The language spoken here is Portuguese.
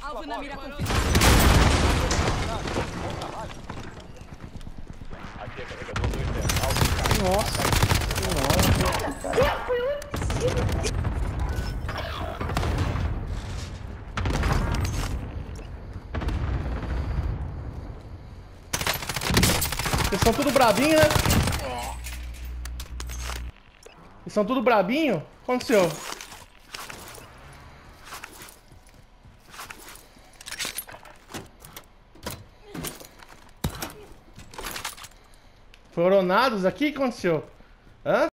Alvo na mira confirmada. Aqui é carregador 210. Nossa. Vocês são tudo brabinho, né? Vocês são tudo brabinho? O que aconteceu? Foram nados aqui? O que aconteceu? Hã?